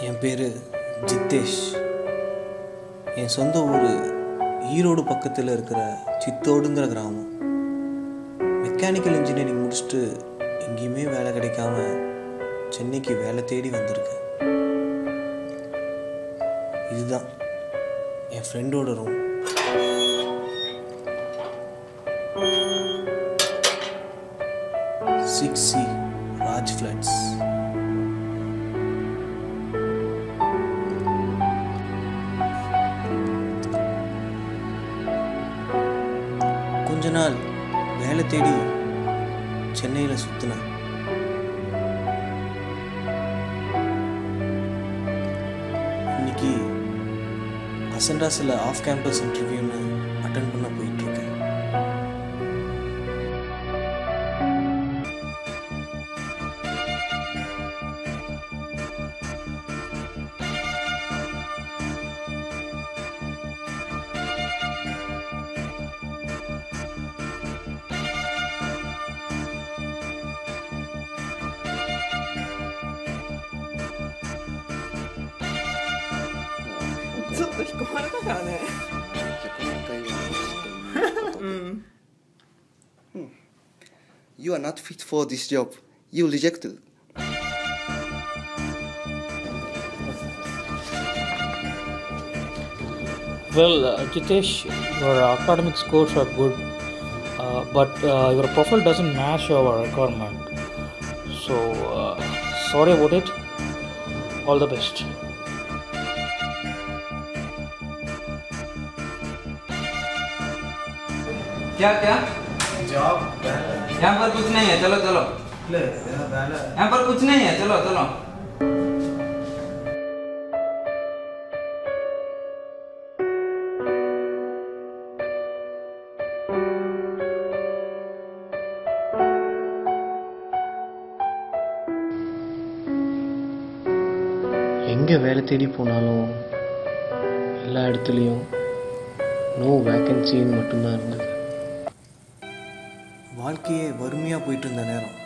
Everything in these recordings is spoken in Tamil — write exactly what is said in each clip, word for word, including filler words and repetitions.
என் பேர் ஜித்தேஷ். என் சொந்த ஊர் ஈரோடு பக்கத்தில் இருக்கிற சித்தோடுங்கிற கிராமம். மெக்கானிக்கல் இன்ஜினியரிங் முடிச்சுட்டு எங்கேயுமே வேலை கிடைக்காம சென்னைக்கு வேலை தேடி வந்திருக்கேன். இதுதான் என் ஃப்ரெண்டோட room. Six C Raj flats. கொஞ்ச நாள் வேலை தேடி சென்னையில் சுற்றினேன். இன்னைக்கு அசண்டாஸில் ஆஃப் கேம்பஸ் இன்டர்வியூன்னு அட்டன் பண்ண போயிட்டுருக்கேன். ちょっと引っ込まれたからね。うん。 You are not fit for this job. You rejected. Well, uh, Jitesh, your academic scores are good, uh, but uh, your profile doesn't match our requirement. So, uh, sorry about it. All the best. क्या क्या जॉब यहाँ पर कुछ नहीं है, चलो चलो। ले வேலை यहाँ पर कुछ नहीं है, चलो चलो। எங்கே வேலை தேடி போனாலும் எல்லா இடத்துலையும் நோ வேக்கன்சின்னு மட்டும்தான் இருந்தது. வாழ்க்கையே வறுமையாக போயிட்டு இருந்த நேரம்.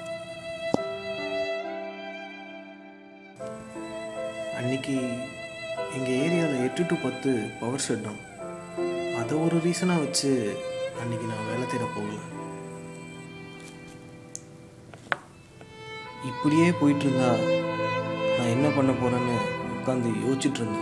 அன்னைக்கு எங்கள் ஏரியாவில் எட்டு டு பத்து பவர் ஷட் டவுன். அதை ஒரு ரீசனாக வச்சு அன்னைக்கு நான் வேலை தேட போகல. இப்படியே போயிட்டு இருந்தா நான் என்ன பண்ண போகிறேன்னு உட்காந்து யோசிச்சுட்டு இருந்தேன்.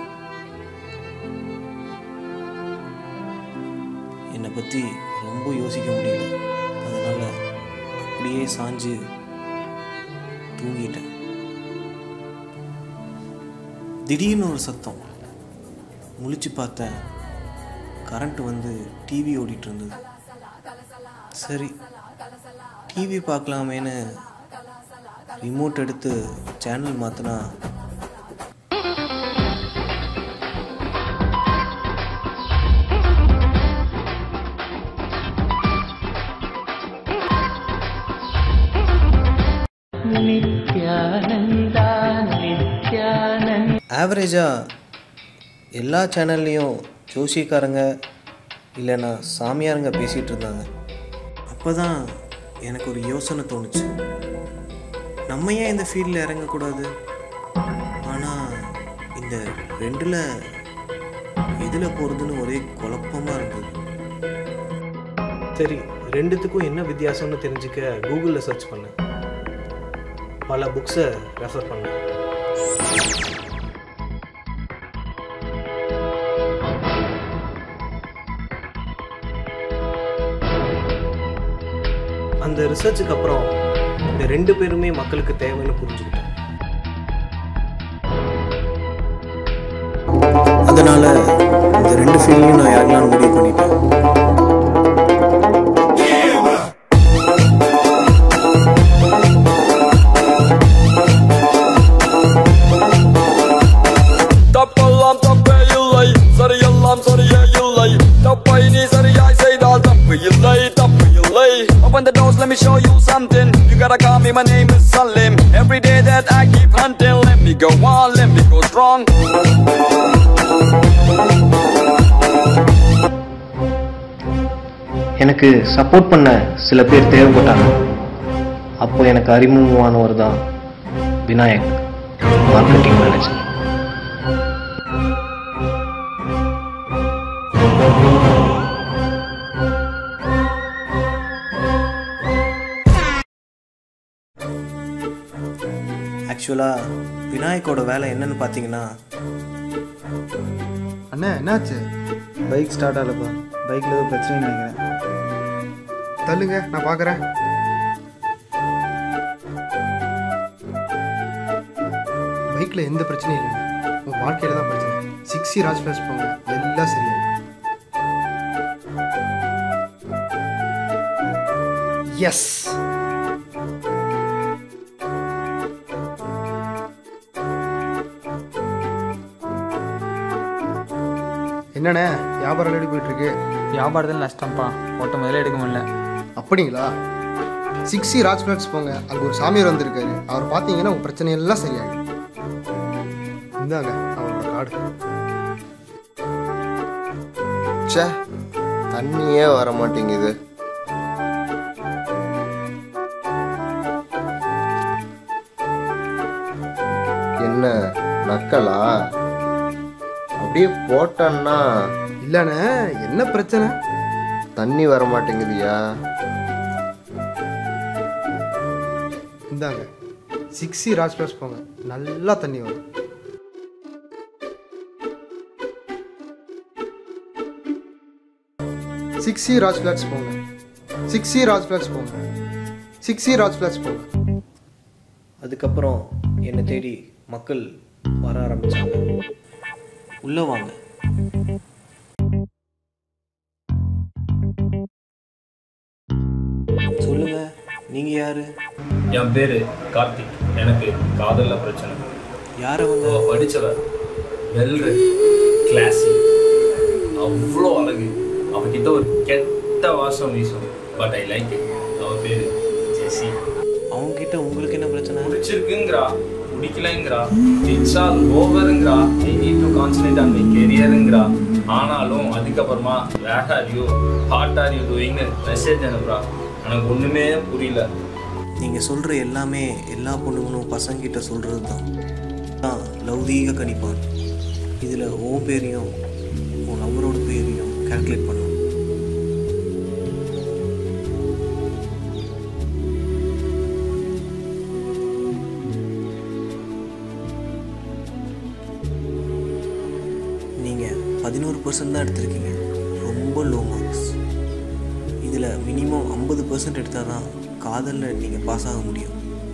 என்னை பற்றி ரொம்ப யோசிக்க முடியல. அதனால் அப்படியே சாஞ்சு தூங்கிட்டேன். திடீர்னு ஒரு சத்தம். முழிச்சு பார்த்தேன். கரண்ட் வந்து டிவி ஓடிட்டு இருந்தது. சரி, டிவி பார்க்கலாமேன்னு ரிமோட் எடுத்து சேனல் மாற்றினா ஆவரேஜாக எல்லா சேனல்லையும் ஜோசியக்காரங்க இல்லைன்னா சாமியாருங்க பேசிகிட்டு இருந்தாங்க. அப்போ தான் எனக்கு ஒரு யோசனை தோணுச்சு. நம்ம ஏன் இந்த ஃபீல்டில் இறங்கக்கூடாது? ஆனால் இந்த ரெண்டில் எதில் போகிறதுன்னு ஒரே குழப்பமாக இருந்தது. சரி, ரெண்டுத்துக்கும் என்ன வித்தியாசம்னு தெரிஞ்சுக்க கூகுளில் சர்ச் பண்ணேன். பல புக்ஸை ரெஃபர் பண்ணேன். அந்த ரிசர்ச்சுக்கு அப்புறம் இந்த ரெண்டு பேருமே மக்களுக்கு தேவைன்னு புரிஞ்சுக்கிட்டேன். அதனால இந்த ரெண்டு ஃபீல்டையும் நான் இறங்கலாம்னு முடிவு பண்ணிட்டேன். Open the doors, let me show you something. You gotta call me, my name is Salim. Every day that I keep hunting, let me go on, let me go strong. எனக்கு சப்போர்ட் பண்ண சில பேர் தேவைப்பட்டாங்க. அப்போ எனக்கு அறிமுகமானவர் தான் விநாயக், மார்க்கெட்டிங் மேனேஜர். ஆக்சுவலாக விநாயக்கோட வேலை என்னன்னு பார்த்தீங்கன்னா, அண்ணா என்னாச்சு? பைக் ஸ்டார்ட் ஆகலப்பா. பைக்கில் ஏதோ பிரச்சனை நினைக்கிறேன். தள்ளுங்க, நான் பார்க்குறேன். பைக்கில் எந்த பிரச்சனையும் இல்லைங்க. உங்கள் வாழ்க்கையில் தான் பிரச்சனை. சிக்ஸ் சி ராஜ் ஃப்ளாஷ் போங்க, எல்லாம் சரியாயிடும். எஸ். என்னண்ணே வியாபாரம் எப்படி போயிட்டுருக்கு? வியாபாரத்தில் நஷ்டம்ப்பா. ஓட்ட முதல்ல எடுக்க முடியல. அப்படிங்களா? சிக்ஸ் சி ராஜ் ஃப்ளாட்ஸ் போங்க, அங்கே ஒரு சாமியார் வந்திருக்காரு. அவர் பார்த்தீங்கன்னா உங்கள் பிரச்சனையெல்லாம் சரியாயிடும். இந்தாங்க அவரோட கார்டு. ச்சே, தண்ணியே வர மாட்டேங்குது. என்ன நக்கலா? அப்படியே போட்டன்னா இல்லைண்ணே, என்ன பிரச்சனை? தண்ணி வர மாட்டேங்குதியா? இந்தாங்க சிக்ஸ் சி ராஜ் ஃப்ளாட்ஸ் போங்க, நல்லா தண்ணி வரும். சிக்ஸ் சி ராஜ் ஃப்ளாட்ஸ் போங்க, சிக்ஸ் சி ராஜ் ஃப்ளாட்ஸ் போங்க, சிக்ஸ் சி ராஜ் ஃப்ளாட்ஸ் போங்க. அதுக்கப்புறம் என்னை தேடி மக்கள் வர ஆரம்பித்தாங்க. உள்ளே வாங்க. சொல்லுங்க, நீங்க யாரு? என் பேரு கார்த்திக். எனக்கு காதல்ல பிரச்சனை. யார் அவங்க? படித்தவர், வெல்ரு, கிளாஸி, அவ்வளோ அழகு. அவகிட்ட ஒரு கெட்ட வாசம் வீசும். But I like it. அவன் பேரு ஜெசி. அவங்ககிட்ட உங்களுக்கு என்ன பிரச்சனை? பிடிச்சிருக்குங்கிறா, பிடிக்கலைங்கிறா, இட்ஸ் ஆல் ஓவருங்கிறா, I need to concentrate on my கெரியருங்கிறா. ஆனாலும் அதுக்கப்புறமா where are you, what are you டூயிங்னு மெசேஜ் அனுப்புறா. எனக்கு ஒன்றுமே புரியல. நீங்கள் சொல்கிற எல்லாமே எல்லா பொண்ணுங்களும் பசங்கிட்ட சொல்கிறது தான் தான் லௌதீக கணிப்பான். இதில் உன் பேரையும் உன் நம்பரோட பேரையும் கால்குலேட் பண்ணும். நீங்கள் பதினோரு பர்சன்ட் தான் எடுத்திருக்கீங்க. ரொம்ப லோ மார்க்ஸ். இதில் மினிமம் ஐம்பது பர்சன்ட் எடுத்தால் தான் காதலில் நீங்கள் பாஸ் ஆக முடியும்.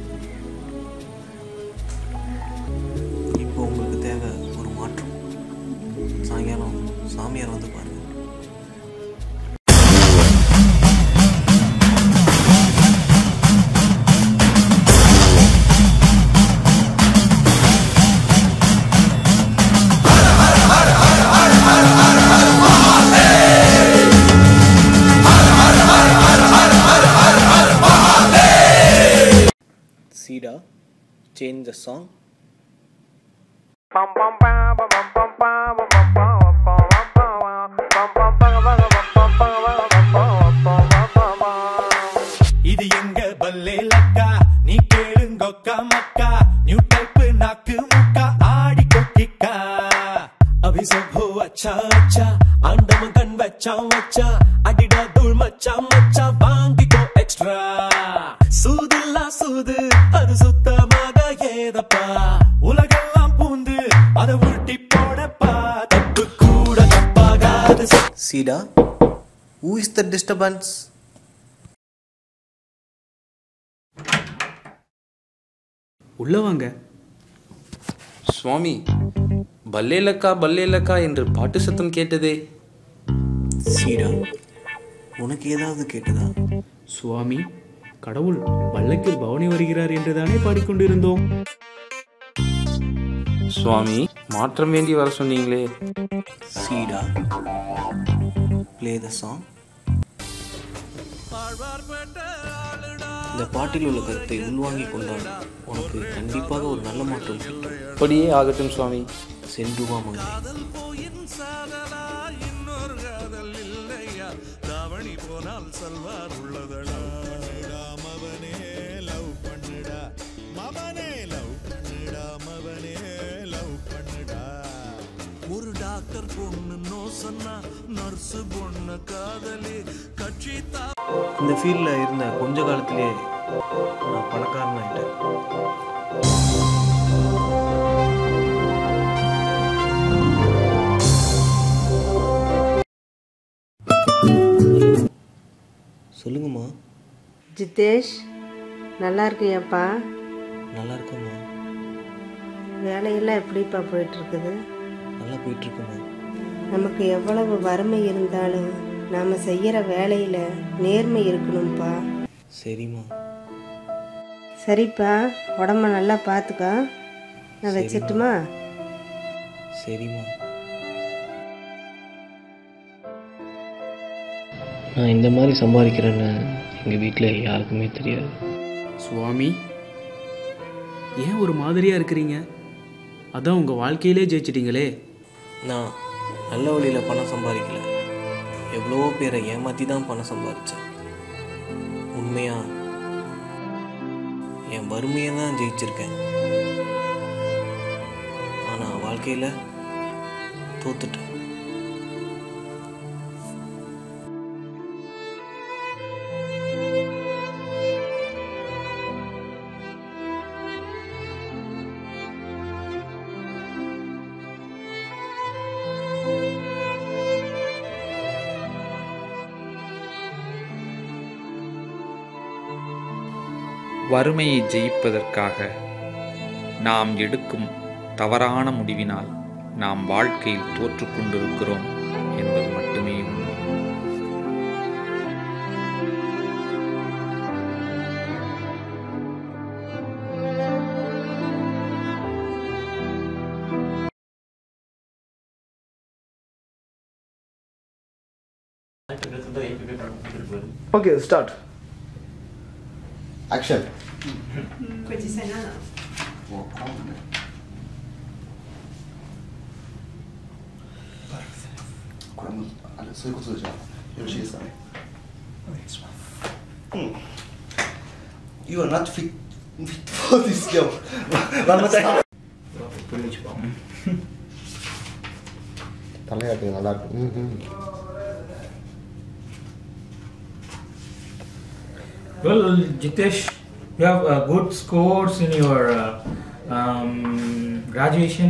இப்போ உங்களுக்கு தேவை ஒரு மாற்றம். சாயங்காலம் சாமியார் வந்து பாருங்கள். Sida, change the song. இது எங்க பல்லே லக்கா, நீ கேளுங்கொக்கா மக்கா, நியூ டைப் நாக்கு முக்கா, ஆடி கொக்கிக்கா. अभी सब हो अच्छा अच्छा, अंडम गन बच्चा बच्चा, अडिडा धूल मच्चा मच्चा, वांगी को एक्स्ट्रा. சூதில்லா சூது அது சுத்தமாக ஏதப்பா, உலகெல்லாம் பூந்து அதை உருட்டி போடப்பா, தப்பு கூட தப்பாகாது. Sida, who is the disturbance? உள்ள வாங்க. சுவாமி, பல்லேலக்கா பல்லேலக்கா என்று பாட்டு சத்தம் கேட்டதே. சீடா, உனக்கு ஏதாவது கேட்டதா? சுவாமி, கடவுள் பல்லக்கில் பவனி வருகிறார் என்றுதானே பாடிக்கொண்டிருந்தோம். சுவாமி, மாற்றம் வேண்டி வர சொன்னீங்களே. சீடா, play the song. இந்த பாட்டில் உள்ள கருத்தை உள்வாங்கி கொண்டால் உனக்கு கண்டிப்பாக ஒரு நல்ல மாற்றம் கிடைக்கும். அப்படியே ஆகட்டும் சுவாமி. சென்று வா மகனே. ஒரு டாக்டர் பொண்ணு நோ சொன்னா, நர்ஸ் பொண்ணு காதலி கட்சி. இந்த ஃபீல்டில் இருந்த கொஞ்ச காலத்திலே நான் பணக்காரனாயிட்டேன். ஜிதேஷ், நல்லா இருக்கியாப்பா? நல்லா இருக்குமா. வேலையெல்லாம் எப்படிப்பா போயிட்டுருக்குது? நல்லா போயிட்டுருக்குமா. நமக்கு எவ்வளவு வறுமை இருந்தாலும் நாம் செய்கிற வேலையில் நேர்மை இருக்கணும்ப்பா. சரிம்மா. சரிப்பா, உடம்ப நல்லா பார்த்துக்கோ. நான் வச்சிட்டுமா? சரிம்மா. நான் இந்த மாதிரி சம்பாதிக்கிறேன்னு எங்கள் வீட்டில் யாருக்குமே தெரியாது. சுவாமி, ஏன் ஒரு மாதிரியாக இருக்கிறீங்க? அதான் உங்கள் வாழ்க்கையிலே ஜெயிச்சிட்டிங்களே. நான் நல்ல வழியில் பணம் சம்பாதிக்கல, எவ்வளவோ பேரை ஏமாற்றி தான் பணம் சம்பாதிச்சேன். உண்மையாக என் வறுமையை தான் ஜெயிச்சிருக்கேன். ஆனால் வாழ்க்கையில் தோத்துட்டேன். வறுமையை ஜெயிப்பதற்காக நாம் எடுக்கும் தவறான முடிவினால் நாம் வாழ்க்கையில் தோற்றுக் கொண்டிருக்கிறோம் என்பது மட்டுமே உண்மை. Okay, start. Action. Could you say no? You are not fit, fit for this job. One more time. தலையாட்டுங்க, நல்லா இருக்கும். Well, Jitesh, you have uh, good scores in your uh, um, graduation.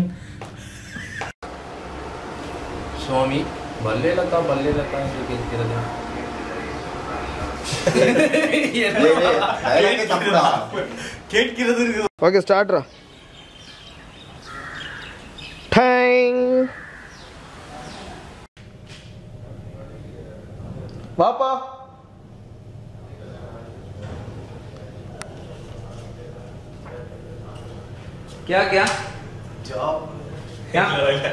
சுவாமி, பல்லேலக்கா பல்லேலக்கா என்று கேட்கிறது. கேட்கிறது. ஓகே, ஸ்டார்ட்ரா. டைம். வாப்பா. क्या क्या जॉब क्या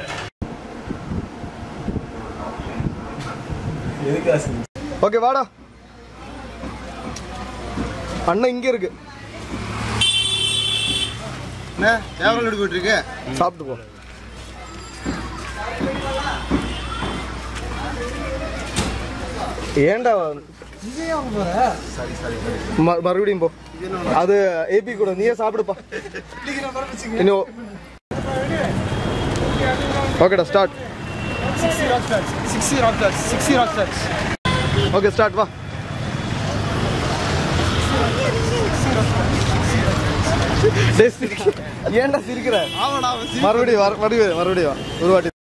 ஓகே, வாடா. அண்ணன் இங்க இருக்கு. என்ன கேமரா எடுத்து போயிட்டு இருக்கு? சாப்பிட்டு போ. ஏன்டா மறுபடியும் போ. அது ஏபி கூட நீயே சாப்பிடுப்பா. இன்னும் ஓகேடா, ஸ்டார்ட். Okay, start. வா. ஏன்டா சிரிக்கிற? மறுபடியும் மறுபடியும் மறுபடியும் ஒரு வாட்டி.